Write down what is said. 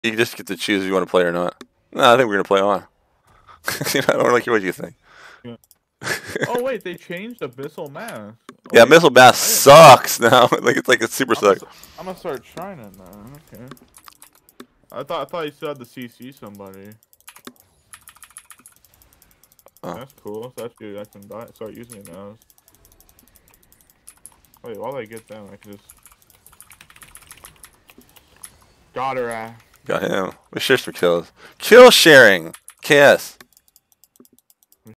You just get to choose if you want to play or not. No, I think we're gonna play on. I don't like what you think. Yeah. Oh wait, they changed Abyssal Mass. Oh, Yeah, wait, Missile Bass sucks now. Like it's super sucks. I'm gonna start trying it now. Okay. I thought you still had to CC somebody. Oh. That's cool. So that's good. I can start using it now. Wait, while I get them, I can just got her. Got him. We share some kills. Kill sharing. KS.